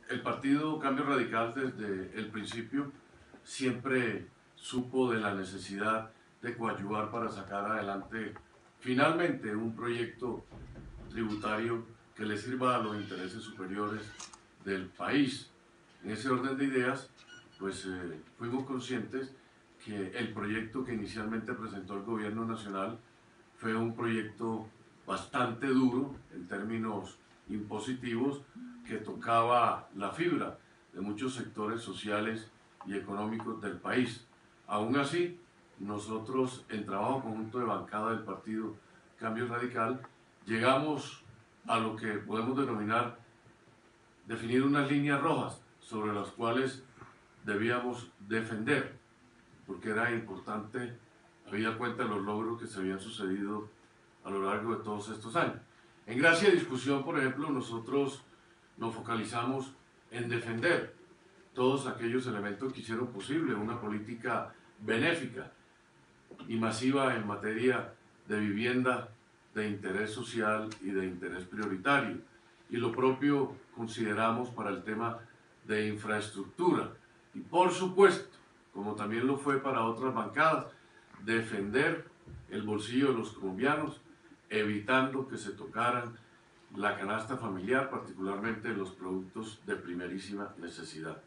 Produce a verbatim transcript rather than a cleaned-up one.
El partido Cambio Radical desde el principio siempre supo de la necesidad de coadyuvar para sacar adelante finalmente un proyecto tributario que le sirva a los intereses superiores del país. En ese orden de ideas, pues eh, fuimos conscientes que el proyecto que inicialmente presentó el gobierno nacional fue un proyecto bastante duro en términos impositivos que tocaba la fibra de muchos sectores sociales y económicos del país. Aún así, nosotros, en trabajo conjunto de bancada del partido Cambio Radical, llegamos a lo que podemos denominar definir unas líneas rojas sobre las cuales debíamos defender, porque era importante, habida cuenta de los logros que se habían sucedido a lo largo de todos estos años. En Gracia y Discusión, por ejemplo, nosotros nos focalizamos en defender todos aquellos elementos que hicieron posible una política benéfica y masiva en materia de vivienda de interés social y de interés prioritario. Y lo propio consideramos para el tema de infraestructura. Y por supuesto, como también lo fue para otras bancadas, defender el bolsillo de los colombianos, evitando que se tocaran la canasta familiar, particularmente los productos de primerísima necesidad.